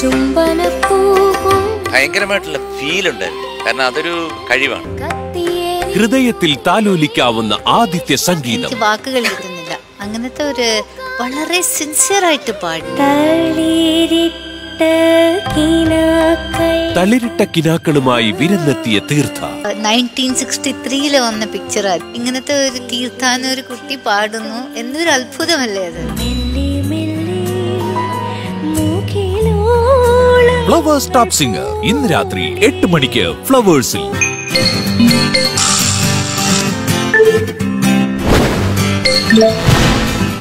ഭയങ്കരമായിട്ടുള്ള ഫീൽ ഉണ്ടായിരുന്നു. കാരണം അതൊരു കഴിവാണ്. ഹൃദയത്തിൽ താലോലിക്കാവുന്ന ആദിത്യ സംഗീതം. വാക്കുകൾ കിട്ടുന്നില്ല. അങ്ങനത്തെ ഒരു വളരെ സിൻസിയർ ആയിട്ട് പാടി. തളിരിട്ട കിനാക്കളുമായി വിരുന്നെത്തിയ തീർത്ഥ. 1963 വന്ന പിക്ചറാണ്. ഇങ്ങനത്തെ ഒരു തീർത്ഥാന ഒരു കുട്ടി പാടുന്നു എന്നൊരു അത്ഭുതമല്ലേ അത്. ഫ്ലവേഴ്സ് ടോപ്പ് സിംഗർ ഇന്ന് രാത്രി 8 മണിക്ക് ഫ്ലവേഴ്സിൽ.